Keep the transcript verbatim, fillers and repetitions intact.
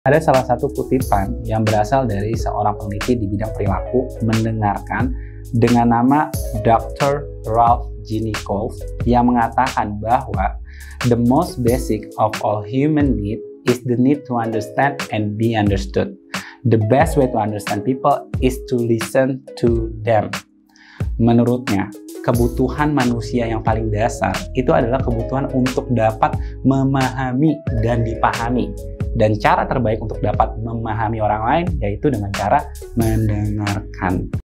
Ada salah satu kutipan yang berasal dari seorang peneliti di bidang perilaku mendengarkan dengan nama dokter Ralph Ginikoff yang mengatakan bahwa the most basic of all human need is the need to understand and be understood. The best way to understand people is to listen to them. Menurutnya, kebutuhan manusia yang paling dasar itu adalah kebutuhan untuk dapat memahami dan dipahami. Dan cara terbaik untuk dapat memahami orang lain yaitu dengan cara mendengarkan.